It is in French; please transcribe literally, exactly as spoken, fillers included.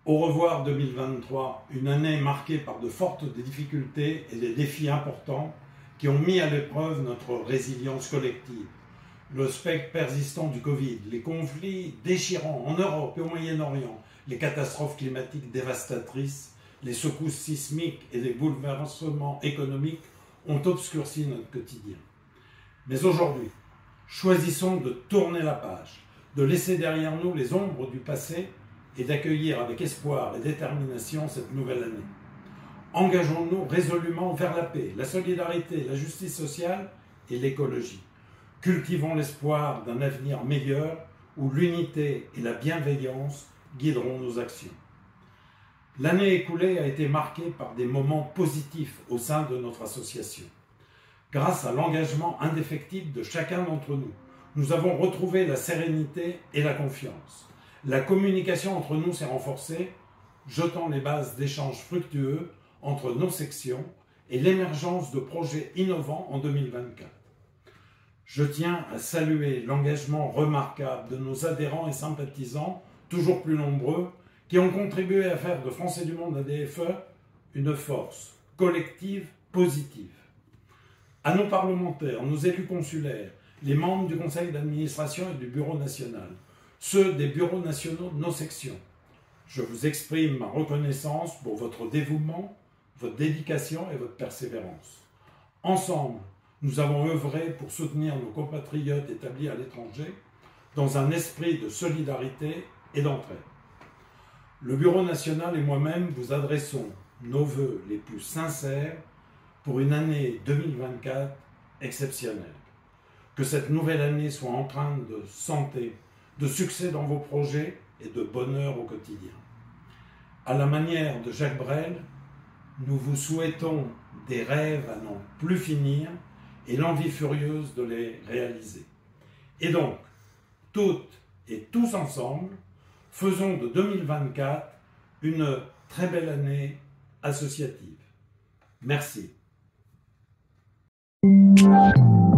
Au revoir deux mille vingt-trois, une année marquée par de fortes difficultés et des défis importants qui ont mis à l'épreuve notre résilience collective. Le spectre persistant du Covid, les conflits déchirants en Europe et au Moyen-Orient, les catastrophes climatiques dévastatrices, les secousses sismiques et les bouleversements économiques ont obscurci notre quotidien. Mais aujourd'hui, choisissons de tourner la page, de laisser derrière nous les ombres du passé et d'accueillir avec espoir et détermination cette nouvelle année. Engageons-nous résolument vers la paix, la solidarité, la justice sociale et l'écologie. Cultivons l'espoir d'un avenir meilleur où l'unité et la bienveillance guideront nos actions. L'année écoulée a été marquée par des moments positifs au sein de notre association. Grâce à l'engagement indéfectible de chacun d'entre nous, nous avons retrouvé la sérénité et la confiance. La communication entre nous s'est renforcée, jetant les bases d'échanges fructueux entre nos sections et l'émergence de projets innovants en deux mille vingt-quatre. Je tiens à saluer l'engagement remarquable de nos adhérents et sympathisants, toujours plus nombreux, qui ont contribué à faire de Français du Monde A D F E une force collective positive. À nos parlementaires, nos élus consulaires, les membres du conseil d'administration et du bureau national, ceux des bureaux nationaux de nos sections, je vous exprime ma reconnaissance pour votre dévouement, votre dédication et votre persévérance. Ensemble, nous avons œuvré pour soutenir nos compatriotes établis à l'étranger dans un esprit de solidarité et d'entraide. Le Bureau national et moi-même vous adressons nos vœux les plus sincères pour une année deux mille vingt-quatre exceptionnelle. Que cette nouvelle année soit empreinte de santé, de succès dans vos projets et de bonheur au quotidien. À la manière de Jacques Brel, nous vous souhaitons des rêves à n'en plus finir et l'envie furieuse de les réaliser. Et donc, toutes et tous ensemble, faisons de deux mille vingt-quatre une très belle année associative. Merci.